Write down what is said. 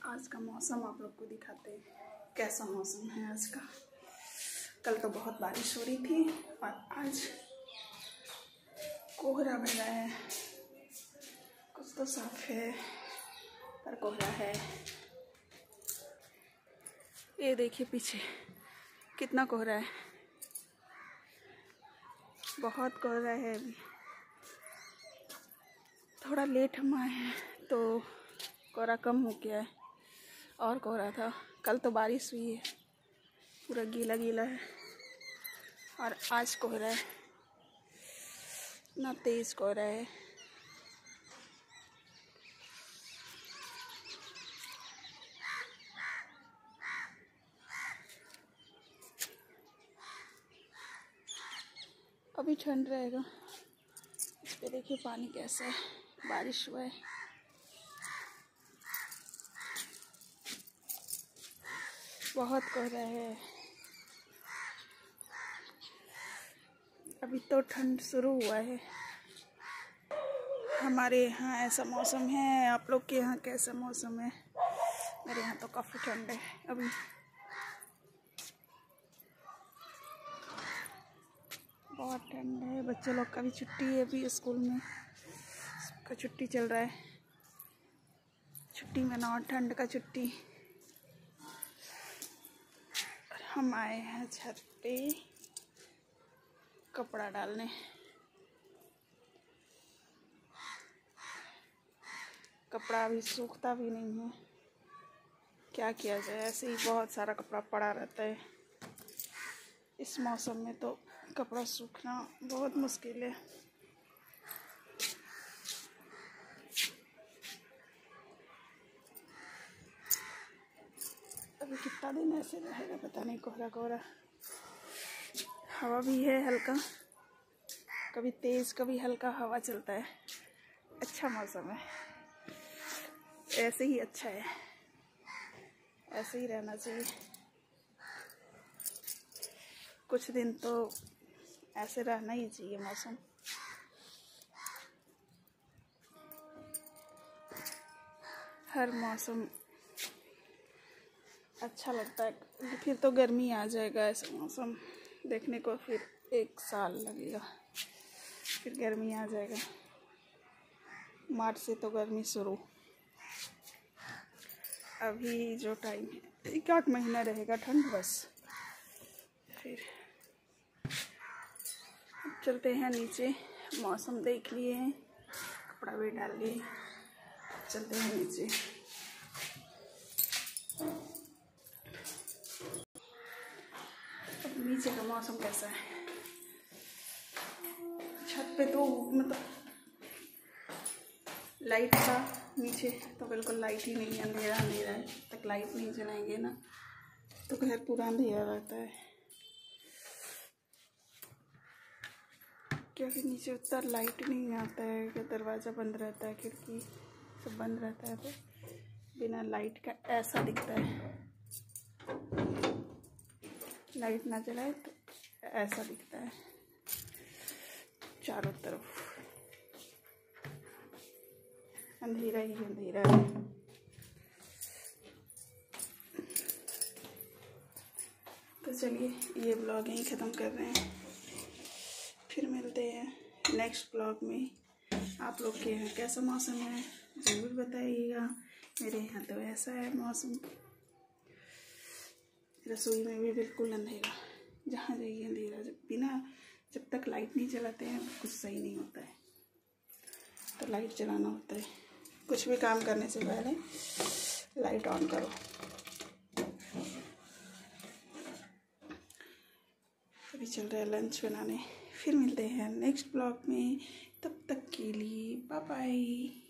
आज का मौसम आप लोग को दिखाते हैं कैसा मौसम है आज का। कल तो बहुत बारिश हो रही थी और आज कोहरा भरा है। कुछ तो साफ है पर कोहरा है। ये देखिए पीछे कितना कोहरा है, बहुत कोहरा है। अभी थोड़ा लेट हम आए हैं तो कोहरा कम हो गया है, और कोहरा था। कल तो बारिश हुई है, पूरा गीला गीला है, और आज कोहरा है, इतना तेज कोहरा है। अभी ठंड रहेगा। इस पे देखिए पानी कैसा है, बारिश हुआ है। बहुत कोहरा है। अभी तो ठंड शुरू हुआ है। हमारे यहाँ ऐसा मौसम है। आप लोग के यहाँ कैसा मौसम है? मेरे यहाँ तो काफ़ी ठंड है अभी। बहुत ठंड है। बच्चे लोग का भी छुट्टी है, अभी स्कूल में सबका छुट्टी चल रहा है। छुट्टी में ना, ठंड का छुट्टी। हम आए हैं छत पे कपड़ा डालने। कपड़ा अभी सूखता भी नहीं है, क्या किया जाए। ऐसे ही बहुत सारा कपड़ा पड़ा रहता है। इस मौसम में तो कपड़ा सूखना बहुत मुश्किल है। अभी कितना दिन ऐसे रहेगा पता नहीं, कोहरा कोहरा। हवा भी है हल्का, कभी तेज कभी हल्का हवा चलता है। अच्छा मौसम है, ऐसे ही अच्छा है, ऐसे ही रहना चाहिए। कुछ दिन तो ऐसे रहना ही चाहिए मौसम। हर मौसम अच्छा लगता है। फिर तो गर्मी आ जाएगा। ऐसा मौसम देखने को फिर 1 साल लगेगा, फिर गर्मी आ जाएगा। मार्च से तो गर्मी शुरू। अभी जो टाइम है 1-8 महीना रहेगा ठंड बस। फिर चलते हैं नीचे। मौसम देख लिए हैं, कपड़ा भी डाल लिए, चलते हैं नीचे। अब नीचे का मौसम कैसा है? छत पे तो मतलब लाइट था, नीचे तो बिल्कुल लाइट ही नहीं, अंधेरा अंधेरा है। तक लाइट नहीं जलाएंगे ना तो घर पूरा अंधेरा रहता है, क्योंकि नीचे उतना लाइट नहीं आता है। कि दरवाज़ा बंद रहता है, खिड़की सब बंद रहता है, तो बिना लाइट का ऐसा दिखता है। लाइट ना जलाए तो ऐसा दिखता है चारों तरफ, अंधेरा ही अंधेरा है। तो चलिए ये ब्लॉग यहीं ख़त्म कर रहे हैं। फिर मिलते हैं नेक्स्ट ब्लॉग में। आप लोग के यहाँ कैसा मौसम है ज़रूर बताइएगा। मेरे यहाँ तो ऐसा है मौसम। रसोई में भी बिल्कुल अंधेरा, जहाँ जाइए अंधेरा। जब तक लाइट नहीं जलाते हैं कुछ सही नहीं होता है, तो लाइट जलाना होता है। कुछ भी काम करने से पहले लाइट ऑन करो। अभी चल रहा है लंच बनाने। फिर मिलते हैं नेक्स्ट ब्लॉग में, तब तक के लिए बाय बाय।